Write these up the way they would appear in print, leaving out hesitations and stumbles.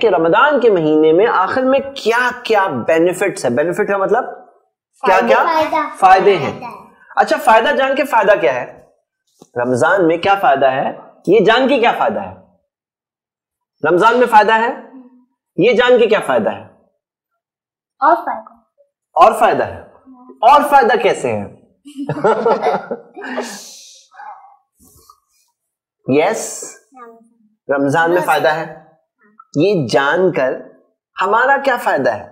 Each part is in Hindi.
कि रमजान के महीने में आखिर में क्या क्या बेनिफिट्स है। बेनिफिट का मतलब क्या क्या फायदे हैं। अच्छा, फायदा जान के फायदा क्या है, रमजान में क्या फायदा है ये जान के क्या फायदा है। रमजान में फायदा है ये जान के क्या फायदा है। और फायदा है। और फायदा कैसे है? यस, रमजान में फायदा है ये जानकर हमारा क्या फायदा है।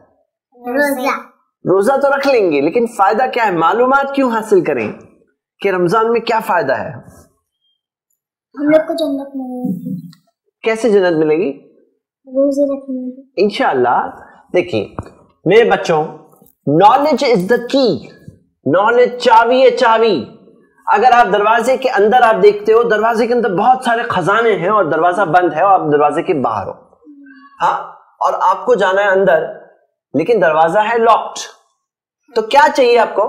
रोजा तो रख लेंगे, लेकिन फायदा क्या है, मालूमात क्यों हासिल करें कि रमजान में क्या फायदा है। हम लोग को जन्नत मिलेगी। कैसे जन्नत मिलेगी? रोजे रखेंगे इंशाअल्लाह। देखिए मेरे बच्चों, knowledge is the key. Knowledge चाबी है, चाबी। अगर आप दरवाजे के अंदर आप देखते हो, दरवाजे के अंदर बहुत सारे खजाने हैं और दरवाजा बंद है और आप दरवाजे के बाहर हो, हाँ, और आपको जाना है अंदर, लेकिन दरवाजा है लॉक्ड, तो क्या चाहिए आपको?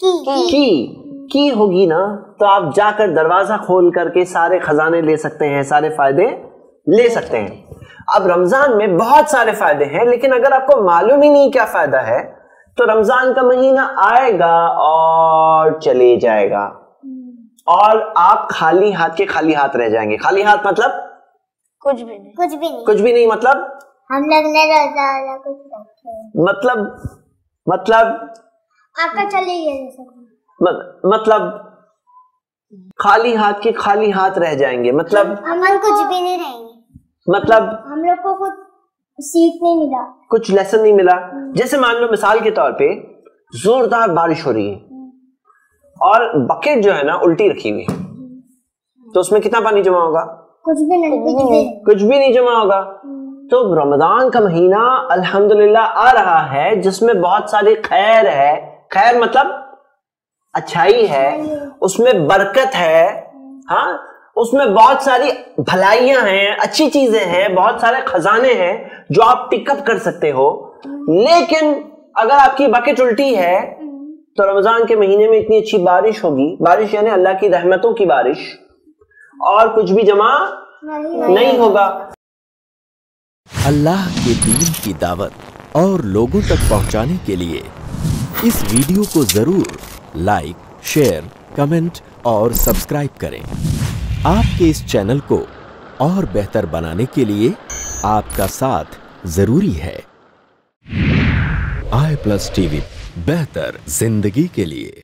की होगी ना, तो आप जाकर दरवाजा खोल करके सारे खजाने ले सकते हैं, सारे फायदे ले सकते हैं। अब रमजान में बहुत सारे फायदे हैं, लेकिन अगर आपको मालूम ही नहीं क्या फायदा है तो रमजान का महीना आएगा और चले जाएगा और आप खाली हाथ के खाली हाथ रह जाएंगे। खाली हाथ मतलब कुछ भी नहीं मतलब हम लोग ने रोजा कुछ रखे, मतलब आपका चले गया, मतलब खाली हाथ के खाली हाथ रह जाएंगे, मतलब हम कुछ भी नहीं रहेंगे, मतलब हम लोग को कुछ सीख नहीं मिला, कुछ लेसन नहीं मिला। जैसे मान लो मिसाल के तौर पे जोरदार बारिश हो रही है और बकेट जो है ना उल्टी रखी हुई है, तो उसमें कितना पानी जमा होगा? कुछ भी नहीं जमा होगा। तो रमजान का महीना अल्हम्दुलिल्लाह आ रहा है जिसमें बहुत सारी खैर है। खैर मतलब अच्छाई है, उसमें बरकत है, हाँ, उसमें बहुत सारी भलाइयां हैं, अच्छी चीजें हैं, बहुत सारे खजाने हैं जो आप पिकअप कर सकते हो। लेकिन अगर आपकी बकेट उल्टी है तो रमजान के महीने में इतनी अच्छी बारिश होगी, बारिश यानी अल्लाह की रहमतों की बारिश, और कुछ भी जमा नहीं होगा। अल्लाह के दीन की दावत और लोगों तक पहुंचाने के लिए इस वीडियो को जरूर लाइक, शेयर, कमेंट और सब्सक्राइब करें। आपके इस चैनल को और बेहतर बनाने के लिए आपका साथ जरूरी है। i+ TV, बेहतर जिंदगी के लिए।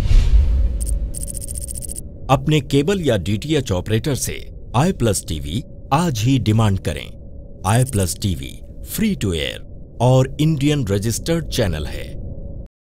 अपने केबल या DTH ऑपरेटर से i+ TV आज ही डिमांड करें। i+ TV free to air और इंडियन रजिस्टर्ड चैनल है।